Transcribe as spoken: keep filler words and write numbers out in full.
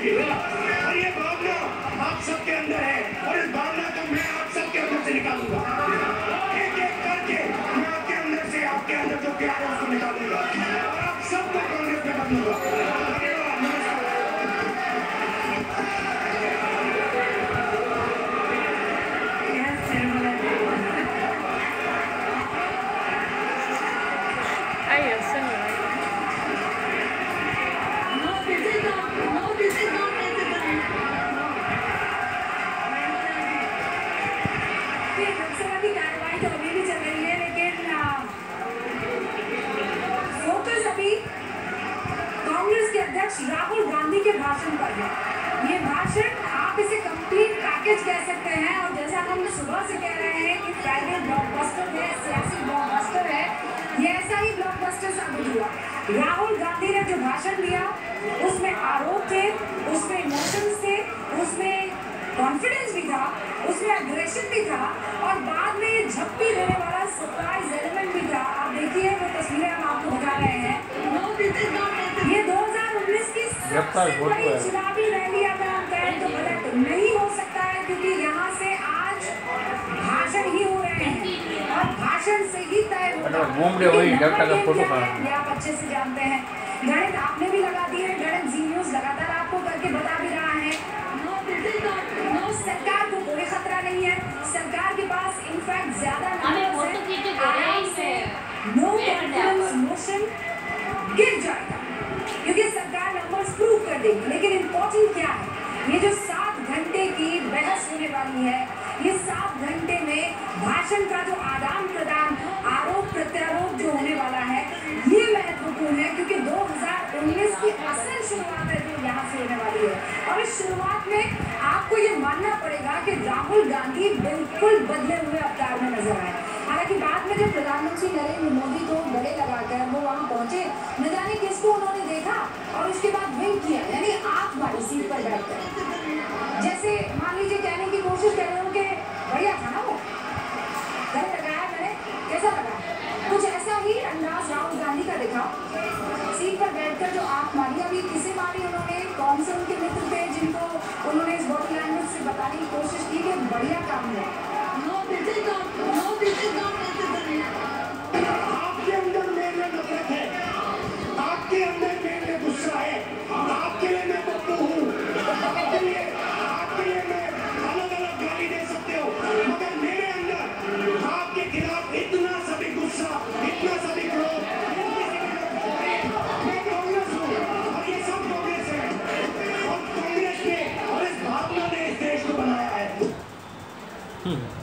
होगी। और ये भावना आप सबके अंदर है और इस भावना को मैं आप सबके अंदर से निकालूंगा। एक एक करके मैं आपके अंदर से आपके अंदर जो प्यार है उसको निकालूंगा और आप सबको कांग्रेस में बदलूंगा। अध्यक्ष राहुल गांधी के भाषण पर है। ये भाषण आप इसे कंप्लीट पैकेज कह सकते हैं और जैसा हम सुबह से कह रहे हैं कि फ्राइडे ब्लॉकबस्टर है, सियासी ब्लॉकबस्टर है, ये ऐसा ही ब्लॉकबस्टर साबित हुआ। राहुल गांधी ने जो भाषण दिया उसमें आरोप थे, उसमें इमोशंस थे, उसमें कॉन्फिडेंस भी था, उसमें अग्रेशन भी था और बाद में ये झप्पी देने वाला सरप्राइज एलिमेंट भी था। आप देखिए वो तस्वीरें हम आपको दिखा रहे हैं। ये दो हज़ार उन्नीस की चुनावी रैली अगर हम कहें तो गलत नहीं हो सकता है, क्योंकि यहाँ से आज भाषण ही हो रहे हैं और भाषण से ही तय होगा आप अच्छे से जानते हैं। गणित आपने भी लगा दिए हैं, गणित जी न्यूज लगातार आपको करके बता भी रहा है। नो सरकार को कोई खतरा नहीं है, सरकार के पास इनफैक्ट ज्यादा नो कॉन्फिडेंस मोशन गिर जाएगा क्योंकि सरकार नंबर्स प्रूव कर देगी। लेकिन इम्पोर्टेंट क्या है, ये जो सात घंटे की बहस होने वाली है, ये सात घंटे में भाषण का जो आदान प्रदान, आरोप प्रत्यारोप जो होने वाला है, ये महत्वपूर्ण है क्योंकि दो हज़ार उन्नीस की असल शुरुआत है जो यहाँ से होने वाली है। और इस शुरुआत में आपको ये मानना पड़ेगा कि राहुल गांधी बिल्कुल बदले हुए अवतार में नजर आए। हालांकि बाद में जब प्रधानमंत्री नरेंद्र मोदी को गले लगाकर वो वहाँ पहुंचे, न जाने किसको उन्होंने देखा और उसके बाद विंक किया, यानी आंख मारी सीट पर बैठकर, जैसे मान लीजिए कहने की कोशिश कर रहे हो कि बढ़िया था ना वो, गले लगाया मैंने, कैसा लगा, कुछ ऐसा ही अंदाज राहुल गांधी का दिखा। सीट पर बैठकर जो आंख मारी, अभी किसे मारी उन्होंने, कौन से उनके मित्र थे जिनको उन्होंने इस बॉडी लैंग्वेज से बताने की कोशिश की कि बढ़िया काम हुआ। आपके अंदर मेरे में नफरत है, आपके अंदर मेरे में गुस्सा है, आपके लिए मैं पप्पू हूँ, आपके लिए आपके लिए मैं अलग अलग गाली दे सकते हो, मगर मेरे अंदर आपके खिलाफ इतना सा भी गुस्सा, इतना सा भी क्रोध, मैं कांग्रेस हूँ और ये सब कांग्रेस है और कांग्रेस ने और इस भावना ने इस देश को बनाया है।